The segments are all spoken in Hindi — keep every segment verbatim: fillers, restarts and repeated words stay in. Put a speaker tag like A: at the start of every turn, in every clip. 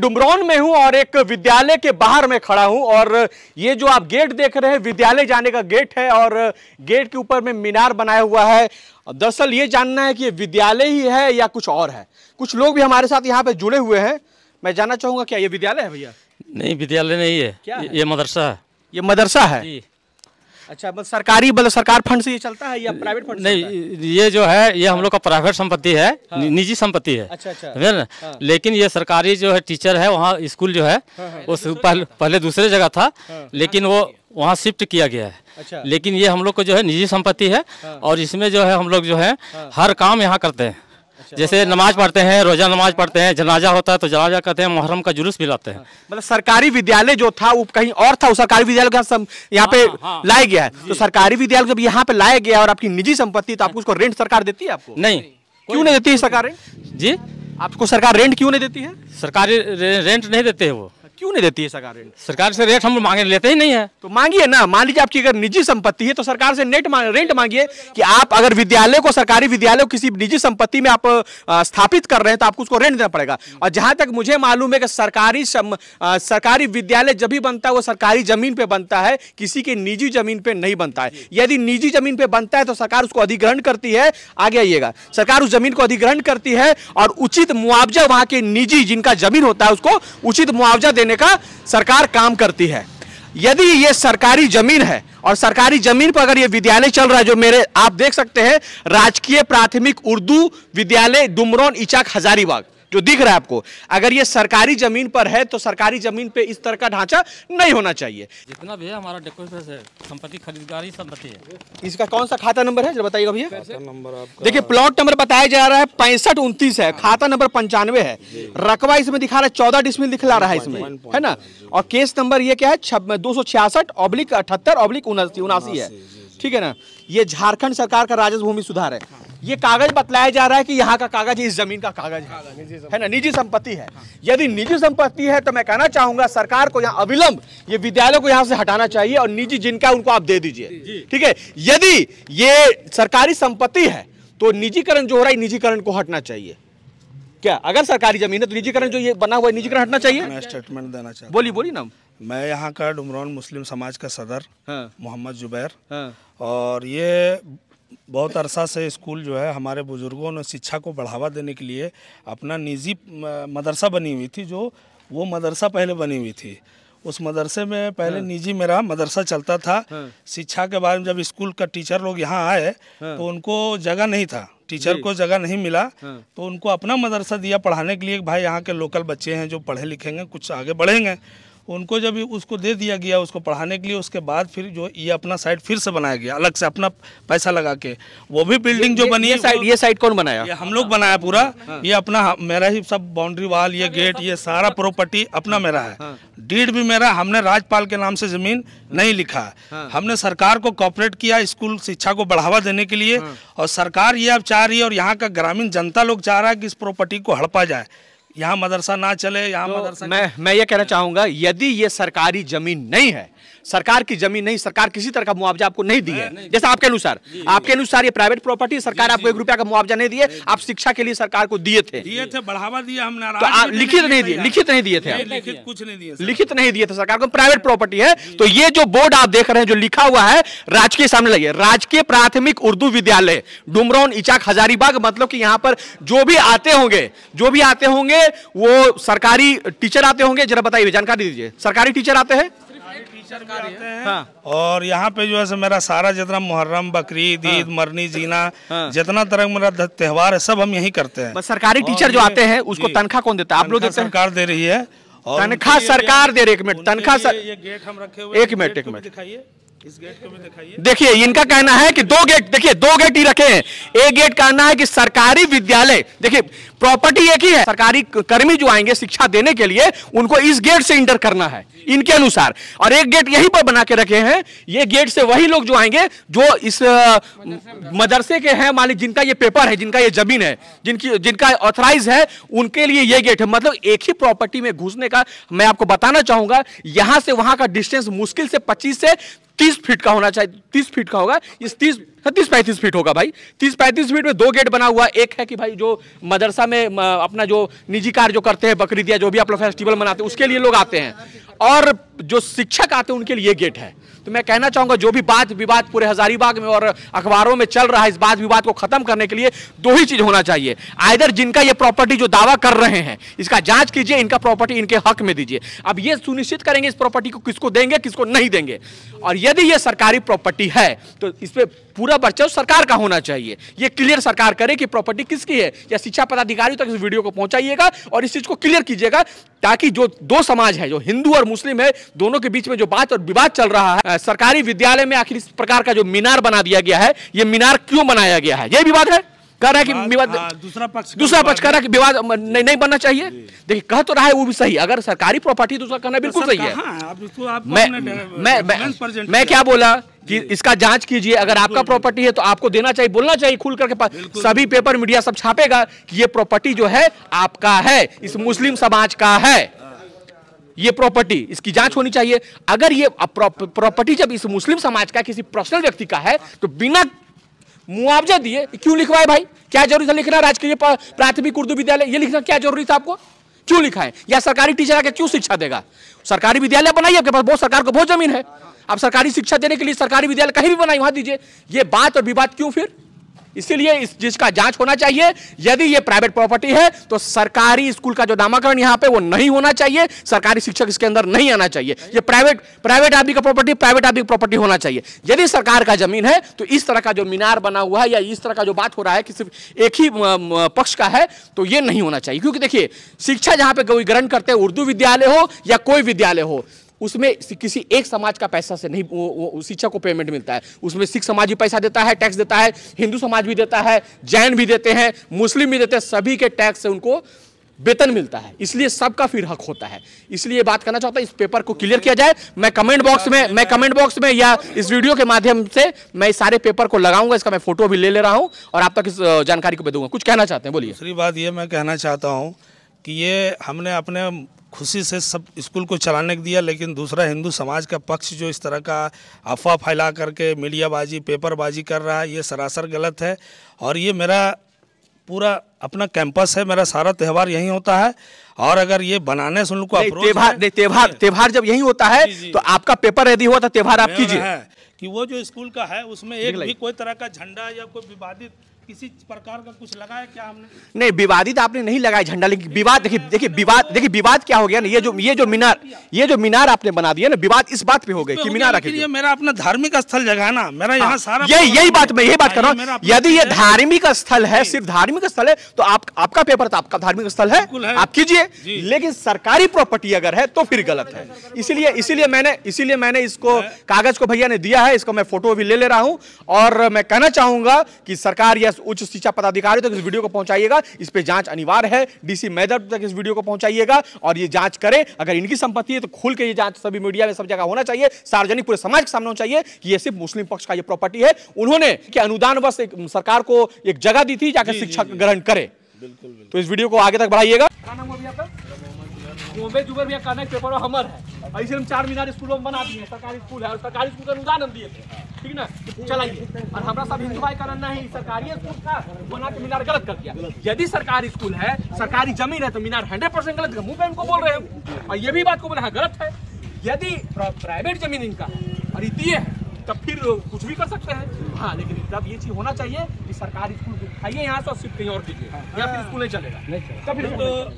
A: डुमरौन में हूं और एक विद्यालय के बाहर में खड़ा हूं और ये जो आप गेट देख रहे हैं विद्यालय जाने का गेट है और गेट के ऊपर में मीनार बनाया हुआ है। दरअसल ये जानना है कि ये विद्यालय ही है या कुछ और है। कुछ लोग भी हमारे साथ यहाँ पे जुड़े हुए हैं। मैं जानना चाहूंगा क्या ये विद्यालय है भैया?
B: नहीं, विद्यालय नहीं है, क्या है? ये मदरसा है।
A: ये मदरसा है? अच्छा, मतलब सरकारी मतलब सरकार फंड से ये चलता है या प्राइवेट फंड?
B: नहीं, ये जो है ये हम लोग का प्राइवेट संपत्ति है, हाँ। निजी संपत्ति है।
A: अच्छा अच्छा,
B: ना? हाँ। लेकिन ये सरकारी जो है टीचर है वहाँ स्कूल जो है हाँ, हाँ। उस पहले, पहले दूसरे जगह था हाँ। लेकिन वो वहाँ शिफ्ट किया गया है। अच्छा। लेकिन ये हम लोग को जो है निजी संपत्ति है हाँ। और इसमें जो है हम लोग जो है हाँ। हर काम यहाँ करते हैं। जैसे नमाज पढ़ते हैं, रोजा नमाज पढ़ते हैं, जनाजा होता है तो जनाजा करते हैं, मुहर्रम का जुलूस भी लाते हैं।
A: मतलब सरकारी विद्यालय जो था वो कहीं और था, वो सरकारी विद्यालय का यहाँ पे हाँ, हाँ, लाया गया है। तो सरकारी विद्यालय जब यहाँ पे लाया गया और आपकी निजी संपत्ति तो आपको उसको रेंट सरकार देती है? आपको
B: नहीं,
A: क्यों नहीं देती है सरकार रेंट?
B: जी,
A: आपको सरकार रेंट क्यों नहीं देती है?
B: सरकारी रेंट नहीं देते है। वो
A: क्यों नहीं देती है सरकार रेंट?
B: सरकार से रेट हम मांगे लेते ही नहीं है।
A: तो मांगिए ना। मान लीजिए आपकी अगर निजी संपत्ति है तो सरकार से नेट मांग, रेंट मांगिए कि आप अगर विद्यालय को, सरकारी विद्यालय को किसी निजी संपत्ति में आप आ, स्थापित कर रहे हैं तो आपको उसको रेंट देना पड़ेगा। और जहां तक मुझे मालूम है कि सरकारी सम, आ, सरकारी विद्यालय जब भी बनता है वो सरकारी जमीन पे बनता है, किसी के निजी जमीन पे नहीं बनता है। यदि निजी जमीन पे बनता है तो सरकार उसको अधिग्रहण करती है। आगे आइएगा, सरकार उस जमीन को अधिग्रहण करती है और उचित मुआवजा वहां के निजी जिनका जमीन होता है उसको उचित मुआवजा देने का सरकार काम करती है। यदि ये सरकारी जमीन है और सरकारी जमीन पर अगर ये विद्यालय चल रहा है, जो मेरे आप देख सकते हैं राजकीय प्राथमिक उर्दू विद्यालय डुमरौन इचाक हजारीबाग जो दिख रहा है आपको, अगर ये सरकारी जमीन पर है तो सरकारी जमीन पे इस तरह का ढांचा नहीं होना चाहिए।
B: जितना भी है हमारा डेकोरेशन है, संपत्ति खरीदारी संपत्ति है।
A: इसका कौन सा खाता नंबर है जरा बताइएगा भैया? खाता नंबर आपका देखिए, प्लॉट नंबर बताया जा रहा है पैंसठ उनतीस है, खाता नंबर पंचानवे है, रकबा इसमें दिखा रहा है चौदह डिसमिल दिखला रहा है इसमें, है ना? और केस नंबर ये क्या है? दो सौ छियासठ ऑब्लिक अठहत्तर ऑब्लिक उनासी है, ठीक है ना? ये झारखंड सरकार का राजस्व भूमि सुधार है। ये कागज बतलाया जा रहा है कि यहाँ का कागज इस जमीन का कागज है, है ना? निजी संपत्ति है। यदि निजी संपत्ति है तो मैं कहना चाहूंगा सरकार को यहाँ अविलंब ये विद्यालय को यहाँ से हटाना चाहिए और निजी जिनका उनको आप दे दीजिए, ठीक है? यदि ये सरकारी संपत्ति है तो निजीकरण जो हो रहा है निजीकरण को हटना चाहिए। क्या अगर सरकारी जमीन है तो निजीकरण जो ये बना हुआ है निजीकरण हटना चाहिए?
C: मैं स्टेटमेंट देना चाहता हूं।
A: बोलिए बोलिए ना।
C: मैं यहाँ का डुमरौन मुस्लिम समाज का सदर हाँ। मोहम्मद जुबैर
A: हाँ।
C: और ये बहुत अरसा से स्कूल जो है हमारे बुजुर्गों ने शिक्षा को बढ़ावा देने के लिए अपना निजी मदरसा बनी हुई थी। जो वो मदरसा पहले बनी हुई थी उस मदरसे में पहले हाँ। निजी मेरा मदरसा चलता था हाँ। शिक्षा के बारे में जब स्कूल का टीचर लोग यहाँ आए हाँ। तो उनको जगह नहीं था, टीचर को जगह नहीं मिला हाँ। तो उनको अपना मदरसा दिया पढ़ाने के लिए। भाई यहाँ के लोकल बच्चे हैं जो पढ़े लिखेंगे कुछ आगे बढ़ेंगे, उनको जब उसको दे दिया गया उसको पढ़ाने के लिए। उसके बाद फिर जो ये अपना साइड फिर से बनाया गया अलग से अपना पैसा लगा के। वो भी बिल्डिंग जो बनी है,
A: साइड ये साइड कौन बनाया?
C: ये हम लोग बनाया पूरा हाँ। ये अपना मेरा ही सब बाउंड्री वाल, ये गेट, ये सारा प्रॉपर्टी अपना मेरा है हाँ। डीड भी मेरा। हमने राज्यपाल के नाम से जमीन नहीं लिखा है हाँ। हमने सरकार को कॉपरेट किया स्कूल शिक्षा को बढ़ावा देने के लिए हाँ। और सरकार ये अब चाह रही है और यहाँ का ग्रामीण जनता लोग चाह रहा है कि इस प्रॉपर्टी को हड़पा जाए, यहाँ मदरसा ना चले, यहाँ तो मदरसा।
A: मैं मैं ये कहना चाहूंगा यदि ये सरकारी जमीन नहीं है, सरकार की जमीन नहीं, सरकार किसी तरह का मुआवजा आपको नहीं दी है, जैसा आपके अनुसार आपके अनुसार ये प्राइवेट प्रॉपर्टी, सरकार आपको एक रुपया का मुआवजा नहीं दिए, आप शिक्षा के लिए सरकार को दिए थे
C: दिए थे बढ़ावा दिया हमने
A: तो आप लिखित नहीं दिए, लिखित नहीं दिए थे,
C: लिखित कुछ नहीं दिए,
A: लिखित नहीं दिए थे सरकार को, प्राइवेट प्रॉपर्टी है। तो ये जो बोर्ड आप देख रहे हैं जो लिखा हुआ है राजकीय, सामने लगे राजकीय प्राथमिक उर्दू विद्यालय डुमरौन इचाक हजारीबाग, मतलब कि यहाँ पर जो भी आते होंगे जो भी आते होंगे वो सरकारी टीचर आते होंगे। जरा बताइए, जानकारी दीजिए, सरकारी टीचर आते हैं
C: आते हैं हाँ। और यहाँ पे जो है मेरा सारा जितना मुहर्रम, बकरीद, ईद, हाँ। मरनी, जीना हाँ। जितना तरह मेरा त्योहार है सब हम यही करते हैं।
A: बस सरकारी टीचर जो आते हैं उसको तनख्वाह कौन देता है? आप लोग देते हैं?
C: सरकार दे रही है।
A: तनख्वाह सरकार दे रही है। एक मिनट, तनख्वाह
C: ये गेट हम रखे हुए,
A: एक मिनट एक मिनट
C: दिखाइए, इस गेट को भी दिखाइए।
A: देखिए इनका कहना है कि दो गेट, देखिए दो गेट ही रखे हैं। एक गेट कहना है कि सरकारी विद्यालय, देखिए प्रॉपर्टी एक ही है, सरकारी कर्मी जो आएंगे शिक्षा देने के लिए उनको इस गेट से इंटर करना है इनके अनुसार, और एक गेट यहीं पर बना के रखे हैं। ये गेट से वही लोग जो आएंगे जो इस मदरसे के हैं मालिक, जिनका ये पेपर है, जिनका ये जमीन है, जिनकी जिनका ऑथराइज है, उनके लिए ये गेट है। मतलब एक ही प्रॉपर्टी में घुसने का मैं आपको बताना चाहूंगा, यहां से वहां का डिस्टेंस मुश्किल से पच्चीस से तीस फीट का होना चाहिए, तीस फीट का होगा। इस तीस तीस पैंतीस फीट होगा भाई। तीस पैंतीस फीट में दो गेट बना हुआ। एक है कि भाई जो मदरसा में अपना जो निजी कार्य जो करते हैं, बकरीद या जो भी आप लोग फेस्टिवल मनाते हैं, उसके लिए लोग आते हैं, और जो शिक्षक आते हैं उनके लिए गेट है। तो मैं कहना चाहूंगा जो भी बात विवाद पूरे हजारीबाग में और अखबारों में चल रहा है, इस बात विवाद को खत्म करने के लिए दो ही चीज होना चाहिए। आइदर जिनका ये प्रॉपर्टी जो दावा कर रहे हैं इसका जांच कीजिए, इनका प्रॉपर्टी इनके हक में दीजिए। अब ये सुनिश्चित करेंगे इस प्रॉपर्टी को किसको देंगे किसको नहीं देंगे, और यदि ये सरकारी प्रॉपर्टी है तो इस पे पूरा वर्चस्व सरकार का होना चाहिए। ये क्लियर सरकार करे कि प्रॉपर्टी किसकी है, या शिक्षा पदाधिकारी तक तो इस वीडियो को पहुंचाइएगा और इस चीज को क्लियर कीजिएगा, ताकि जो दो समाज है, जो हिंदू और मुस्लिम है, दोनों के बीच में जो बात और विवाद चल रहा है, सरकारी विद्यालय में आखिर इस प्रकार का जो मीनार बना दिया गया है, ये मीनार क्यों बनाया गया है, ये विवाद है। कह रहा है कि विवाद,
C: दूसरा पक्ष
A: दूसरा पक्ष कह रहा है कि विवाद नहीं, नहीं बनना चाहिए। देखिए कह तो रहा है वो भी सही, अगर सरकारी प्रॉपर्टी तो उसका कहना बिल्कुल सही है। मैं मैं मैं मैं क्या बोला कि इसका जांच कीजिए, अगर आपका प्रॉपर्टी है तो आपको देना चाहिए, बोलना चाहिए खुल करके। सभी पेपर मीडिया सब छापेगा कि ये प्रॉपर्टी जो है आपका है, इस मुस्लिम समाज का है ये प्रॉपर्टी, इसकी जांच होनी चाहिए। अगर ये प्रॉपर्टी जब इस मुस्लिम समाज का किसी पर्सनल व्यक्ति का है तो बिना मुआवजा दिए क्यों लिखवाए भाई? क्या जरूरी था लिखना? राजकीय प्राथमिक उर्दू विद्यालय ये लिखना क्या जरूरी था आपको? क्यों लिखा है? या सरकारी टीचर आके क्यों शिक्षा देगा? सरकारी विद्यालय बनाइए, आपके पास बहुत, सरकार को बहुत जमीन है, आप सरकारी शिक्षा देने के लिए सरकारी विद्यालय कहीं भी बनाइए, वहां दीजिए। ये बात और विवाद क्यों फिर? इसीलिए इस चीज का जांच होना चाहिए। यदि ये प्राइवेट प्रॉपर्टी है तो सरकारी स्कूल का जो नामकरण यहां पे वो नहीं होना चाहिए, सरकारी शिक्षक इसके अंदर नहीं आना चाहिए। ये प्राइवेट प्राइवेट आदमी का प्रॉपर्टी प्राइवेट आदमी की प्रॉपर्टी होना चाहिए। यदि सरकार का जमीन है तो इस तरह का जो मीनार बना हुआ है या इस तरह का जो बात हो रहा है कि सिर्फ एक ही पक्ष का है, तो ये नहीं होना चाहिए। क्योंकि देखिए शिक्षा जहां पे कोई ग्रहण करते हैं, उर्दू विद्यालय हो या कोई विद्यालय हो, उसमें किसी एक समाज का पैसा से नहीं वो, वो शिक्षा को पेमेंट मिलता है। उसमें सिख समाज भी पैसा देता है, टैक्स देता है, हिंदू समाज भी देता है, जैन भी देते हैं, मुस्लिम भी देते हैं, सभी के टैक्स से उनको वेतन मिलता है, इसलिए सबका फिर हक होता है। इसलिए बात करना चाहता हूं, इस पेपर को क्लियर किया जाए। मैं कमेंट बॉक्स में मैं कमेंट बॉक्स में या इस वीडियो के माध्यम से मैं इस सारे पेपर को लगाऊंगा, इसका मैं फोटो भी ले ले रहा हूं और आप तक इस जानकारी को दूंगा। कुछ कहना चाहते हैं, बोलिए।
C: दूसरी बात ये मैं कहना चाहता हूँ कि ये हमने अपने खुशी से सब स्कूल को चलाने को दिया, लेकिन दूसरा हिंदू समाज का पक्ष जो इस तरह का अफवाह फैला करके मीडियाबाजी पेपरबाजी कर रहा है, ये सरासर गलत है। और ये मेरा पूरा अपना कैंपस है, मेरा सारा त्यौहार यहीं होता है, और अगर ये बनाने से उनको
A: त्यौहार त्यौहार त्यौहार जब यहीं होता है तो आपका पेपर यदि हुआ तो त्यौहार आप कीजिए
C: कि वो जो स्कूल का है उसमें एक भी कोई तरह का झंडा या कोई विवादित किसी प्रकार का कुछ लगाया क्या हमने?
A: नहीं, विवादित आपने नहीं लगाया झंडा, लेकिन विवाद देखिए देखिए विवाद देखिए विवाद क्या हो गया ना, ये जो ये जो मीनार ये जो मीनार आपने बना दिया ना, विवाद इस बात पे हो गया कि मीनार रखे।
C: ये मेरा अपना धार्मिक स्थल जगह है ना, मेरा यहाँ सारा
A: यही यही बात मैं यही बात कर रहा हूँ। यदि ये धार्मिक स्थल है, सिर्फ धार्मिक स्थल है, तो आप आपका पेपर तो आपका धार्मिक स्थल है, आप कीजिए, लेकिन सरकारी प्रॉपर्टी अगर है तो फिर गलत है। इसीलिए इसीलिए मैंने इसीलिए मैंने इसको कागज को भैया ने दिया है, इसको मैं फोटो भी ले ले रहा हूँ। और मैं कहना चाहूंगा कि सरकार या उच्च शिक्षा पदाधिकारी तक इस वीडियो को पहुंचाइएगा, इस पे जांच अनिवार्य है। डीसी मैदर तक इस वीडियो को पहुंचाइएगा और ये जांच करें। अगर इनकी संपत्ति है तो खुल के ये जांच सभी मीडिया में सब जगह होना चाहिए, सार्वजनिक पूरे समाज के सामने होना चाहिए कि ये सिर्फ मुस्लिम पक्ष का ये प्रॉपर्टी है। उन्होंने कि अनुदान बस एक सरकार को एक जगह दी थी जाकर शिक्षा ग्रहण करे। तो इस वीडियो को आगे तक बढ़ाइएगा। जुगर भैया कहना पेपर हमर है, ऐसे हम चार मीनार स्कूलों में बना दिए, सरकारी स्कूल है और सरकारी स्कूल का अनुदान हम दिए थे, ठीक ना, चलाइए। और हमारा सब हिंदू भाई करना है, सरकारी स्कूल का बना के मीनार गलत कर दिया। यदि सरकारी स्कूल है, सरकारी जमीन है तो मीनार हंड्रेड परसेंट गलत, मुंह पे इनको बोल रहे हैं और ये भी बात को बोला गलत है। यदि प्राइवेट जमीन इनका और दिए है तब फिर कुछ भी कर सकते हैं, हाँ, लेकिन तब ये चीज होना चाहिए कि सरकारी स्कूल को खाइए यहाँ से और सिर्फ कहीं और कीजिए, या फिर स्कूल नहीं चलेगा। तब फिर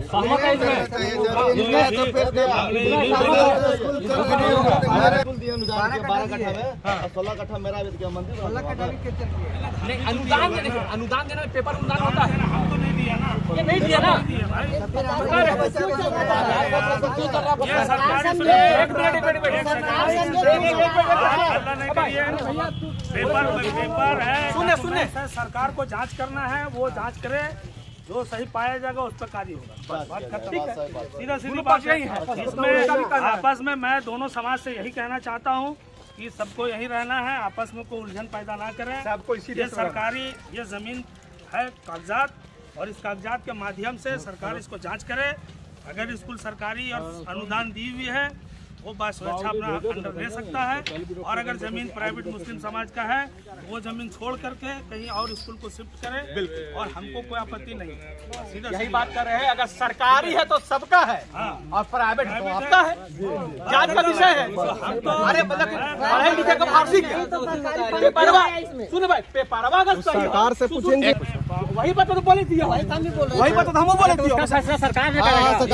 D: सोलह कट्ठा मेरा
A: नहीं, अनुदान देने अनुदान देने में पेपर अनुदान होता है, हम तो नहीं दिया ना, ये नहीं दिया ना।
C: पेपर पेपर है,
A: सुने सुने
C: सरकार को जांच करना है, वो जांच करे, जो सही पाया जाएगा उस पर कार्य होगा। बात खत्म, सीधा सीधी बात यही है। इसमें आपस में मैं दोनों समाज से यही कहना चाहता हूँ कि सबको यही रहना है, आपस में कोई उलझन पैदा ना करें। सबको ये सरकारी ये जमीन है कागजात, और इस कागजात के माध्यम से सरकार इसको जांच करे। अगर स्कूल सरकारी और अनुदान दी हुई है वो बस स्वेच्छा अपना अंडर ले सकता है। और अगर जमीन प्राइवेट मुस्लिम समाज का है वो जमीन छोड़ करके कहीं और स्कूल को शिफ्ट करे और हमको कोई आपत्ति नहीं।
A: यही बात कर रहे हैं, अगर सरकारी है तो सबका है और प्राइवेट है तो आपका है। जांच का विषय है। अरे मतलब पढ़े लिखे का फारसी क्या पेपरवा सुन भाई पेपरवा का सरकार से पूछेंगे वही बात तो बोली थी वही काम भी बोल रहे वही बात तो हम बोले थे सरकार ने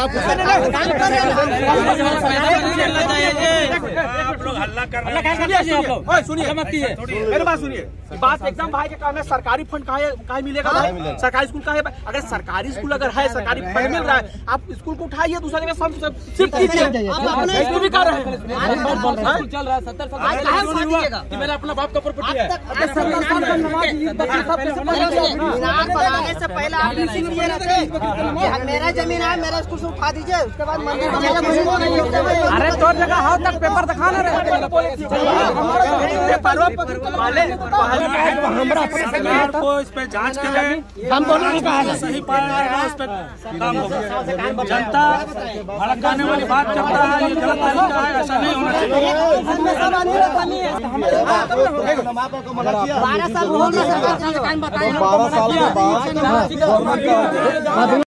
C: आप लोग हल्ला कर रहे हैं।
A: सुनिए मेरी बात सुनिए, बात एकदम भाई के काम है। सरकारी फंड कहाँ मिलेगा भाई? सरकारी स्कूल का है। अगर सरकारी स्कूल अगर है सरकारी फंड मिल रहा है आप स्कूल को उठाइए दूसरा जगह शिफ्ट कीजिए। भी कर रहे हैं चल रहा है सत्तर साल मेरा अपना बाप का प्रॉपर्टी है।
E: से पहले आप मेरा जमीन है मेरा स्कूल से उठा दीजिए उसके बाद मंदिर
A: अरे तो जगह हाउ तक पेपर दिखाना रहे
C: को इस पे जांच करें।
A: हम दोनों ने कहा
C: सही पाया उस पे काम होगा। जनता भड़काने वाली बात करता है ये गलत तरीका है, ऐसा नहीं होना चाहिए।
E: बारह साल बारह साल के बाद